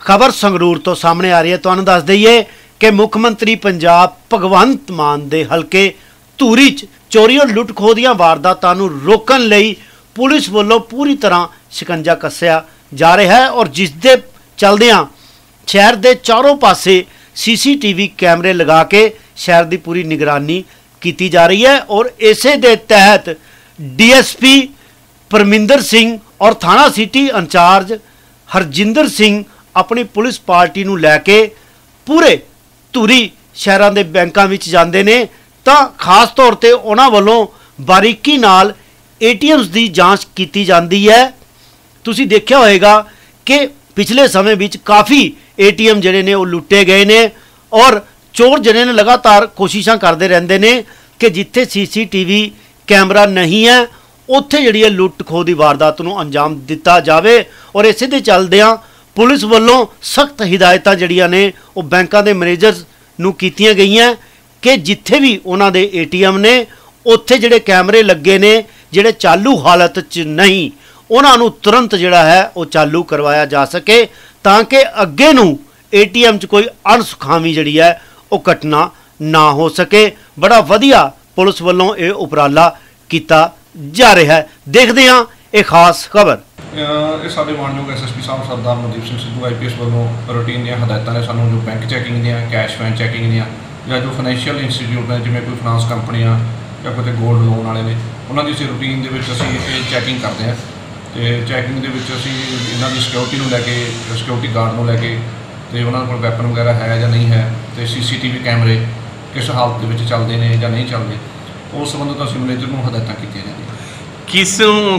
खबर संगरूर तो सामने आ रही है। तुहानूं दस दईए कि मुख मंत्री पंजाब भगवंत मान दे हलके धूरी च चोरी और लुट खोह दीआं वारदातां नूं रोकण लई पुलिस वल्लों पूरी तरह शिकंजा कस्सिया जा रहा है और जिस दे चलदिआं शहर के चारों पासे CCTV कैमरे लगा के शहर की पूरी निगरानी की जा रही है और इसे दे तहत DSP परमिंदर सिंह और थाना सिटी इंचार्ज हरजिंदर सिंह अपनी पुलिस पार्टी नूं लैके पूरे धूरी शहरां दे बैंकां विच जांदे ने तां खास तौर ते उन्हां वल्लों बारीकी नाल ATMs की जांच की जाती है। तुसीं देखिया होएगा कि पिछले समय विच काफ़ी ATM जिहड़े ने वो लुट्टे गए ने और चोर जिहड़े ने लगातार कोशिशां करते रहंदे ने कि जिथे CCTV कैमरा नहीं है उत्थे जिहड़ी है लुट खोह की वारदात नूं अंजाम दिता जाए और इसे दे चलदिआं पुलिस वल्लों सख्त हिदायतां जिहड़ियां ने वो बैंकां दे मैनेजर्स नूं कीतीआं गईआं कि जिथे भी उन्हां दे ATM ने उत्थे जिहड़े कैमरे लगे ने जिहड़े चालू हालत च नहीं उन्हां नूं तुरंत जिहड़ा है वो चालू करवाया जा सके तां कि अगे नूं ATM च कोई अणसुखावी जिहड़ी है वो घटना ना हो सके। बड़ा वधिया पुलिस वल्लों ये उपराला किया जा रहा है। देखते हैं ये खास खबर। ये साडे मानयोग SSP साहब सरदार मनदीप सिंह सिद्धू IPS वालों रूटीन दी हदायतां ने सानूं जो बैंक चैकिंग दी कैश वैन चैकिंग दी या जो फाइनैशियल इंस्टीट्यूट ने जिवें कोई फाइनांस कंपनियां या कोई गोल्ड लोन वाले ने उन्हां दी असीं रूटीन दे विच असीं चैकिंग करते हैं तो चैकिंग दे विच असीं इन्हां दी सिक्योरिटी नूं लैके सिक्योरिटी गार्ड नूं लैके तो उन्होंने कोल वैपन वगैरह है या नहीं है तो CCTV कैमरे किस हालत के चलते हैं या नहीं चलते उस संबंधित असीं मैनेजर नूं हदायतां कीतियां जांदियां। किस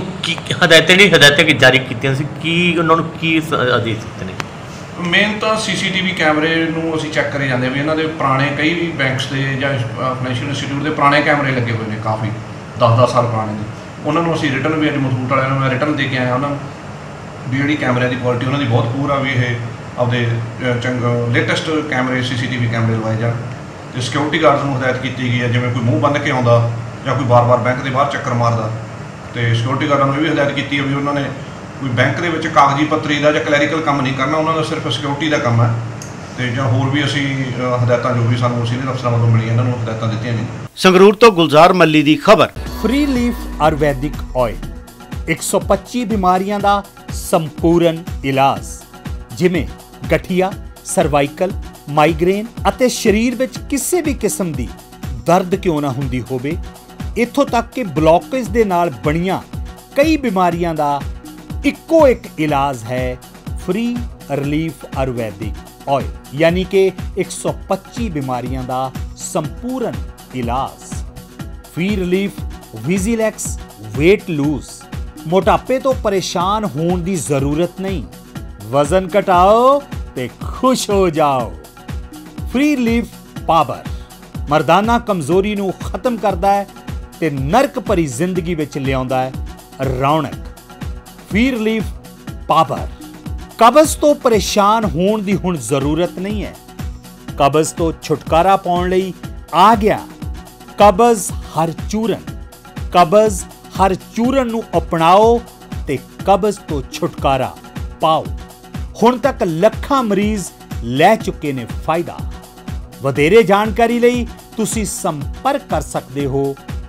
हदायतां जारी कीतियां सी की उन्होंने की आदेश दित्ते ने? मेन तो CCTV कैमरे नूं असीं चैक करे जांदे भी इन्हां दे पुराने कई भी बैंक्स के या फाइनैशियल इंस्टीट्यूट के पुराने कैमरे लगे हुए हैं काफ़ी 10-10 साल पुराने ने उन्होंने असीं रिटर्न भी अज मथूट वालिਆਂ ਨੂੰ मैं रिटर्न दे के आया उन्होंने भी जिहड़ी कैमरे की क्वालिटी उन्होंने बहुत पूर आ भी ये अपने लेटेस्ट कैमरे CCTV कैमरे लवाए जाए तो सिक्योरिटी गार्ड्स को हदायत की गई है जिवें कोई मूँह बन के आता या कोई बार बार बैंक के बाहर चक्कर मारदा तो सिक्योरिटी गार्डां नूं भी हदायत की है भी उन्होंने कोई बैंक के विच कागजी पत्तरी का या क्लैरिकल काम नहीं करना उन्होंने सिर्फ सिक्योरिटी का काम है तो या होर भी असीं हदायतां जो भी सानूं सीनियर अफसरां वालों मिली इन्हां नूं हदायतां दित्तियां गईयां। संगरूर तो गुलजार मल्ली की खबर। फ्री लीफ आयुर्वैदिक ऑयल 125 बीमारियां दा संपूर्ण इलाज जिमें गठिया सर्वाइकल माइग्रेन ਅਤੇ शरीर ਵਿੱਚ ਕਿਸੇ भी किस्म ਦੀ दर्द क्यों ना ਹੁੰਦੀ ਹੋਵੇ ਇੱਥੋਂ तक कि ब्लॉकेज ਦੇ ਨਾਲ ਬਣੀਆਂ कई बीमारियां ਦਾ ਇੱਕੋ ਇੱਕ इलाज है फ्री रिलीफ आयुर्वैदिक ऑयल यानी कि 125 बीमारियां ਦਾ संपूर्ण इलाज। Free relief Vigilax weight loose मोटापे तो परेशान होने की जरूरत नहीं वजन घटाओ ते खुश हो जाओ। फ्री रिलीफ पावर मर्दाना कमजोरी नूं खत्म करता है ते नरक भरी जिंदगी विच लियाउंदा है रौनक। फ्री रिलीफ पावर कब्ज तो परेशान होने की हुण जरूरत नहीं है कब्ज तो छुटकारा पाउण लई आ गया कब्ज हर चूरन। कब्ज हर चूरन नूं अपनाओ ते कब्ज तो छुटकारा पाओ। हुण तक लखां मरीज लै चुके ने फायदा। वधेरे जानकारी लई तुसी संपर्क कर सकते हो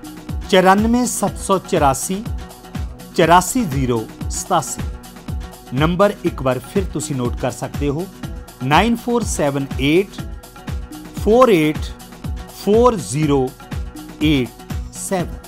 94 784 84 087 नंबर एक बार फिर तुसी नोट कर सकते हो 9478 48 4087।